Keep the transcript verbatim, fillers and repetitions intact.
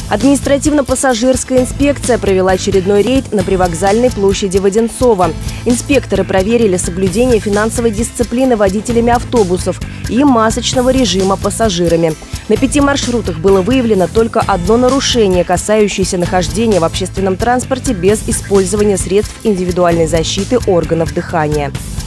Административно-пассажирская инспекция провела очередной рейд на привокзальной площади в Одинцово. Инспекторы проверили соблюдение финансовой дисциплины водителями автобусов и масочного режима пассажирами. На пяти маршрутах было выявлено только одно нарушение, касающееся нахождения в общественном транспорте без использования средств индивидуальной защиты органов дыхания.